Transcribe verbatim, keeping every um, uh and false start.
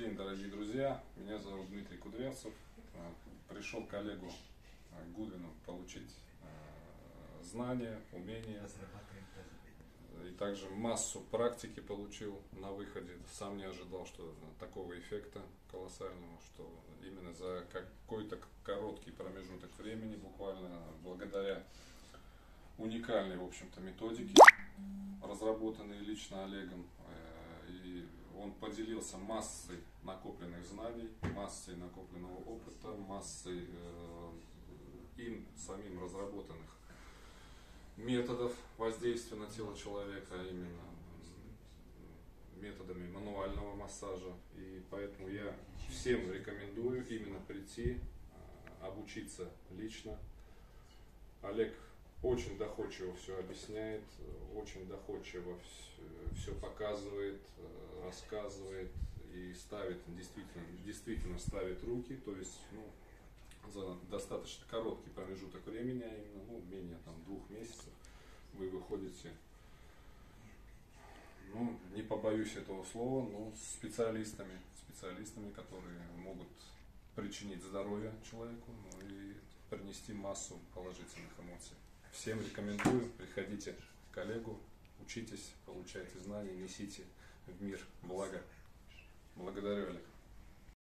день, дорогие друзья. Меня зовут Дмитрий Кудрявцев. Пришел к Олегу Гудвину получить знания, умения. И также массу практики получил на выходе. Сам не ожидал, что такого эффекта колоссального, что именно за какой-то короткий промежуток времени, буквально благодаря уникальной, в общем-то, методике, разработанной лично Олегом, и он поделился массой накопленных знаний, массой накопленного опыта, массой э, им самим разработанных методов воздействия на тело человека, а именно методами мануального массажа. И поэтому я всем рекомендую именно прийти, обучиться лично. Олег очень доходчиво все объясняет, очень доходчиво все показывает, рассказывает и ставит, действительно, действительно ставит руки, то есть ну, за достаточно короткий промежуток времени, а именно ну, менее там, двух месяцев, вы выходите, ну, не побоюсь этого слова, но с специалистами, специалистами, которые могут причинить здоровье человеку, ну, и принести массу положительных эмоций. Всем рекомендую, приходите к Олегу, учитесь, получайте знания, несите в мир благо. Благодарю, Олег.